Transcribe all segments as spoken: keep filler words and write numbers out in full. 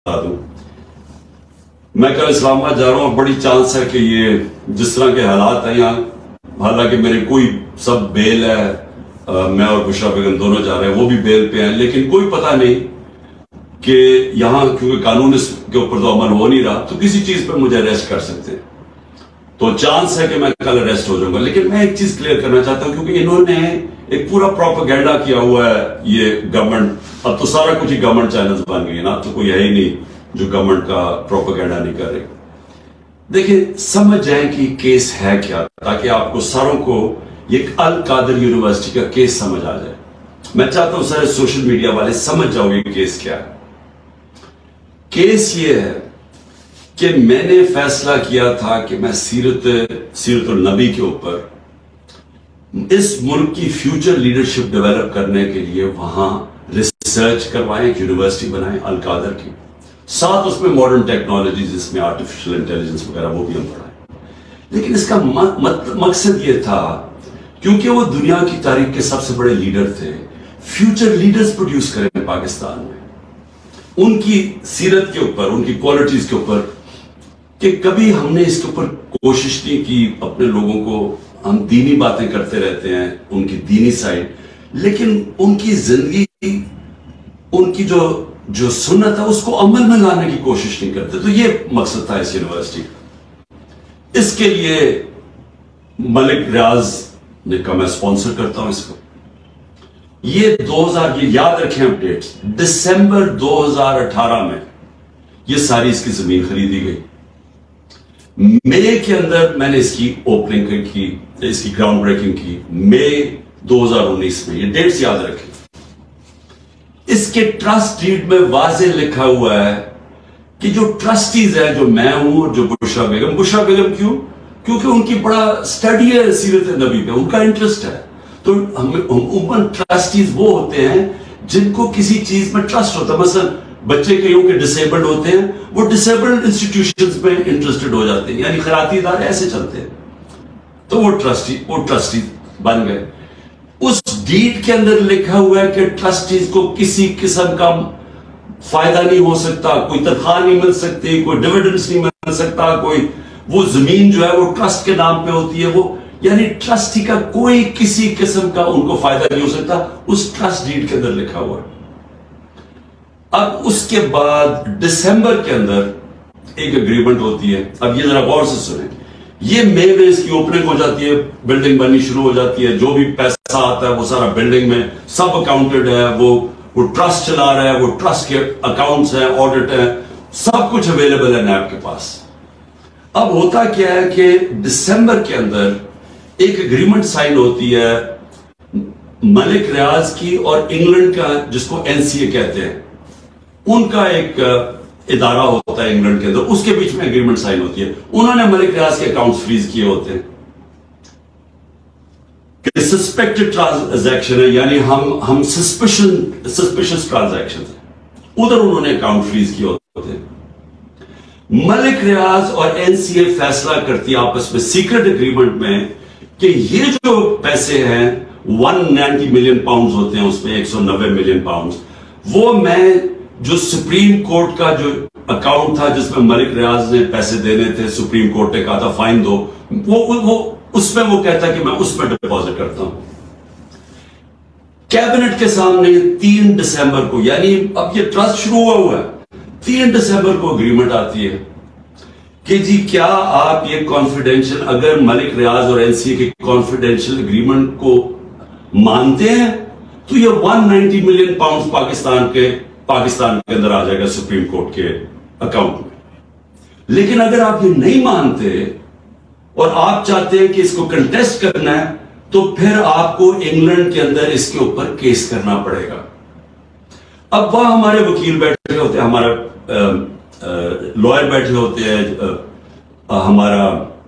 دوں. میں کل اسلام آباد جا رہا ہوں. بڑی چانس ہے کہ یہ جس طرح کے حالات ہیں یہاں, حالانکہ میرے کوئی سب بیل ہے, میں اور بشرا بیگم دونوں جا رہے ہیں, وہ بھی بیل پہ ہیں, لیکن کوئی پتہ نہیں کہ یہاں کیونکہ قانون اس کے اوپر تو عمل ہو نہیں رہا, تو کسی چیز پر مجھے اریسٹ کر سکتے ہیں. تو چانس ہے کہ میں کل اریسٹ ہو جاؤں گا. لیکن میں ایک چیز کلیئر کرنا چاہتا ہوں, کیونکہ انہوں نے ایک پورا پروپیگنڈا کیا ہوا ہے یہ گورنمنٹ. اب تو سارا کچھ ہی گورنمنٹ چینلز بن گئی ہے نا, تو کوئی ہے ہی نہیں جو گورنمنٹ کا پروپیگنڈا نہیں کر رہے. دیکھیں, سمجھ جائیں کہ کیس ہے کیا, تاکہ آپ کو ساروں کو یہ القادر یونیورسٹی کا کیس سمجھ آ جائے. میں چاہتا ہوں سارے سوشل میڈیا والے سمجھ جاؤ یہ کیس کیا ہے. کیس یہ ہے کہ میں نے فیصلہ کیا تھا کہ میں سیرت سیرت النبی کے اوپر اس ملک کی فیوچر لیڈرشپ ڈیولپ کرنے کے لیے وہاں ریسرچ کروائیں, ایک یونیورسٹی بنائیں القادر کی, ساتھ اس میں ماڈرن ٹیکنالوجیز, اس میں آرٹیفیشل انٹیلیجنس وغیرہ وہ بھی ہم پڑھائیں. لیکن اس کا مقصد یہ تھا, کیونکہ وہ دنیا کی تاریخ کے سب سے بڑے لیڈر تھے, فیوچر لیڈرز پروڈیوس کریں پاکستان میں, ان کی سیرت کے اوپر, ان کی کوالٹیز کے اوپر. کہ کبھی ہم نے اس کے اوپر کوشش نہیں کی. اپنے لوگوں کو ہم دینی باتیں کرتے رہتے ہیں, ان کی دینی سائڈ, لیکن ان کی زندگی, ان کی جو جو سنت ہے اس کو عمل میں لانے کی کوشش نہیں کرتے. تو یہ مقصد تھا اس یونیورسٹی کا. اس کے لیے ملک ریاض نے کہا میں اسپانسر کرتا ہوں اس کو. یہ دو ہزار یہ یاد رکھیں اپڈیٹس, دسمبر دو ہزار اٹھارہ میں یہ ساری اس کی زمین خریدی گئی. مئی کے اندر میں نے اس کی اوپننگ کی, اس کی گراؤنڈ بریکنگ کی, مئی دو ہزار انیس میں. یہ ڈیٹس یاد رکھیں. اس کے ٹرسٹ ڈیڈ میں واضح لکھا ہوا ہے کہ جو ٹرسٹیز ہیں, جو میں ہوں اور جو بشرا بیگم, بشرا بیگم کیوں, کیونکہ ان کی بڑا اسٹڈی ہے سیرت نبی پہ, ان کا انٹرسٹ ہے. تو عموماً ٹرسٹیز وہ ہوتے ہیں جن کو کسی چیز میں ٹرسٹ ہوتا ہے. مثلا بچے کئیوں کے ڈسیبلڈ ہوتے ہیں, وہ ڈسیبلڈ انسٹیٹیوشنز میں انٹرسٹڈ ہو جاتے ہیں, یعنی خیراتی ادارے ایسے چلتے ہیں. تو وہ ٹرسٹی وہ ٹرسٹی بن گئے. اس ڈیڈ کے اندر لکھا ہوا ہے کہ ٹرسٹیز کو کسی قسم کا فائدہ نہیں ہو سکتا, کوئی تنخواہ نہیں مل سکتی, کوئی ڈیویڈنڈز نہیں مل سکتا, کوئی وہ زمین جو ہے وہ ٹرسٹ کے نام پہ ہوتی ہے, وہ یعنی ٹرسٹی کا کوئی کسی قسم کا ان کو فائدہ نہیں ہو سکتا. اس ٹرسٹ ڈیڈ کے اندر لکھا ہوا ہے. اب اس کے بعد دسمبر کے اندر ایک اگریمنٹ ہوتی ہے. اب یہ ذرا غور سے سنیں. یہ مئی میں اس کی اوپننگ ہو جاتی ہے, بلڈنگ بننی شروع ہو جاتی ہے, جو بھی پیسہ آتا ہے وہ سارا بلڈنگ میں سب اکاؤنٹڈ ہے, وہ وہ ٹرسٹ چلا رہا ہے, وہ ٹرسٹ کے اکاؤنٹس ہیں, آڈٹ ہیں, سب کچھ اویلیبل ہے نیب کے پاس. اب ہوتا کیا ہے کہ دسمبر کے اندر ایک اگریمنٹ سائن ہوتی ہے ملک ریاض کی اور انگلینڈ کا, جس کو این سی اے کہتے ہیں, ان کا ایک ادارہ ہوتا ہے انگلینڈ کے اندر, اس کے بیچ میں اگریمنٹ سائن ہوتی ہے. انہوں نے ملک ریاض کے اکاؤنٹس فریز کیے ہوتے ہیں کہ سسپیکٹڈ ٹرانزیکشن ہے, یعنی ہم ہم سسپیشن سسپیشس ٹرانزیکشن ہیں, ادھر انہوں نے اکاؤنٹ فریز کیے ہوتے ہیں. ملک ریاض اور این سی اے فیصلہ کرتی ہے آپس میں سیکرٹ اگریمنٹ میں کہ یہ جو پیسے ہیں ون نائنٹی ملین پاؤنڈز ہوتے ہیں, اس میں ایک سو نوے ملین پاؤنڈز, وہ میں جو سپریم کورٹ کا جو اکاؤنٹ تھا جس میں ملک ریاض نے پیسے دینے تھے, سپریم کورٹ نے کہا تھا فائن دو, وہ وہ اس میں وہ کہتا ہے کہ میں اس میں ڈپازٹ کرتا ہوں. کیبنٹ کے سامنے تین دسمبر کو, یعنی اب یہ ٹرسٹ شروع ہوا ہوا ہے, تین دسمبر کو اگریمنٹ آتی ہے کہ جی کیا آپ یہ کانفیڈینشل, اگر ملک ریاض اور این سی اے کے کانفیڈینشل اگریمنٹ کو مانتے ہیں تو یہ one ninety million pound Pakistan کے پاکستان کے اندر آ جائے گا سپریم کورٹ کے اکاؤنٹ میں. لیکن اگر آپ یہ نہیں مانتے اور آپ چاہتے ہیں کہ اس کو کنٹیسٹ کرنا ہے, تو پھر آپ کو انگلینڈ کے اندر اس کے اوپر کیس کرنا پڑے گا. اب وہاں ہمارے وکیل بیٹھے ہوتے ہیں, ہمارا لوئر بیٹھے ہوتے ہیں, ہمارا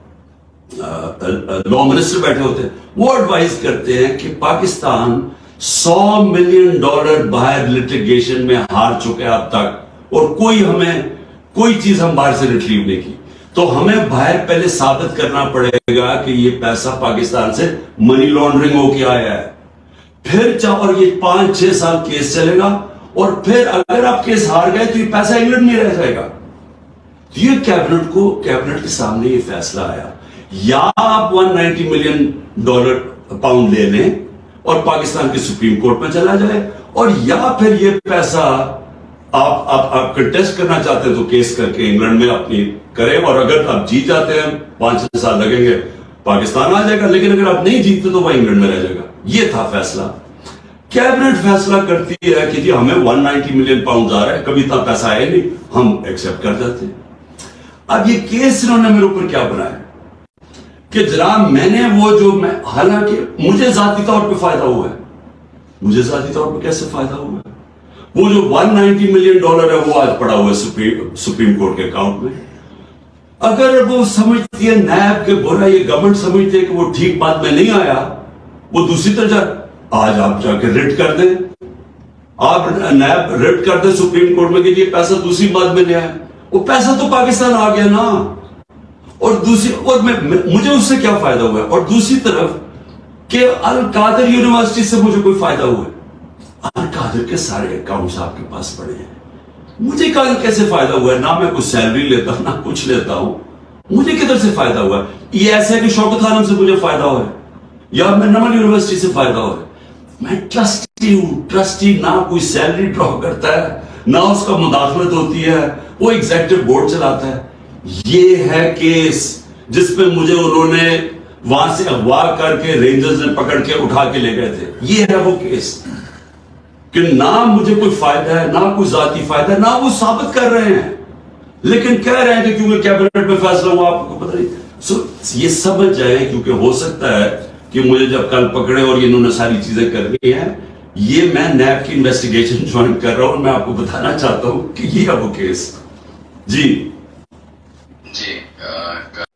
لا منسٹر بیٹھے ہوتے ہیں, وہ ایڈوائز کرتے ہیں کہ پاکستان سو ملین ڈالر باہر لٹیگیشن میں ہار چکے اب تک, اور کوئی ہمیں کوئی چیز ہم باہر سے ریٹریو نہیں کی. تو ہمیں باہر پہلے ثابت کرنا پڑے گا کہ یہ پیسہ پاکستان سے منی لانڈرنگ ہو کے آیا ہے. پھر چاہے اور یہ پانچ چھ سال کیس چلے گا, اور پھر اگر آپ کیس ہار گئے تو یہ پیسہ انگلینڈ میں رہ جائے گا. یہ کیبنٹ کو کیبنٹ کے سامنے یہ فیصلہ آیا, یا آپ one ninety million dollar pound لے لیں اور پاکستان کی سپریم کورٹ میں چلا جائے, اور یا پھر یہ پیسہ آپ آپ آپ کنٹیسٹ کرنا چاہتے ہیں تو کیس کر کے انگلینڈ میں اپنی کریں, اور اگر آپ جیت جاتے ہیں پانچ چھ سال لگیں گے پاکستان آ جائے گا, لیکن اگر آپ نہیں جیتتے تو وہ انگلینڈ میں رہ جائے گا. یہ تھا فیصلہ. کیبنٹ فیصلہ کرتی ہے کہ جی ہمیں ون نائنٹی ملین پاؤنڈ آ رہا ہے, کبھی اتنا پیسہ آئے نہیں, ہم ایکسپٹ کر جاتے ہیں. اب یہ کیس انہوں نے میرے اوپر کیا بنایا کہ جناب میں نے وہ جو میں, حالانکہ مجھے ذاتی طور پہ فائدہ ہوا ہے, مجھے ذاتی طور پہ کیسے فائدہ ہوا ہے, وہ جو ون نائنٹی ملین ڈالر ہے وہ آج پڑا ہوا ہے سپریم کورٹ کے اکاؤنٹ میں. اگر وہ سمجھتی ہے نیب کے برا, یہ گورنمنٹ سمجھتی ہے کہ وہ ٹھیک بات میں نہیں آیا, وہ دوسری طرح آج آپ جا کے ریٹ کر دیں, آپ نیب ریٹ کر دیں سپریم کورٹ میں کہ یہ پیسہ دوسری بات میں لے آئے, وہ پیسہ تو پاکستان آ گیا نا. اور دوسری اور میں مجھے اس سے کیا فائدہ ہوا ہے, اور دوسری طرف کہ القادر یونیورسٹی سے مجھے کوئی فائدہ ہوا ہے. القادر کے سارے اکاؤنٹس آپ کے پاس پڑے ہیں, مجھے کیسے فائدہ ہوا ہے؟ نہ میں کچھ سیلری لیتا ہوں نہ کچھ لیتا ہوں, مجھے کدھر سے فائدہ ہوا ہے؟ یہ ایسا ہے کہ شوکت خانم سے مجھے فائدہ ہوا ہے, یا میں نمل یونیورسٹی سے فائدہ ہوا ہے. میں ٹرسٹی ہوں, ٹرسٹی نہ کوئی سیلری ڈرا کرتا ہے نہ اس کا مداخلت ہوتی ہے, وہ ایگزیکٹو بورڈ چلاتا ہے. یہ ہے کیس جس پہ مجھے انہوں نے وہاں سے اغوا کر کے رینجرز نے پکڑ کے اٹھا کے لے گئے تھے. یہ ہے وہ کیس کہ نہ مجھے کوئی فائدہ ہے, نہ کوئی ذاتی فائدہ ہے, نہ وہ ثابت کر رہے ہیں, لیکن کہہ رہے ہیں کہ کیونکہ کیبنٹ میں فیصلہ ہوا آپ کو پتہ نہیں. سو یہ سمجھ جائیں, کیونکہ ہو سکتا ہے کہ مجھے جب کل پکڑے اور انہوں نے ساری چیزیں کرنی ہیں, یہ میں نیب کی انویسٹیگیشن جوائن کر رہا ہوں, میں آپ کو بتانا چاہتا ہوں کہ یہ ہے وہ کیس. جی جی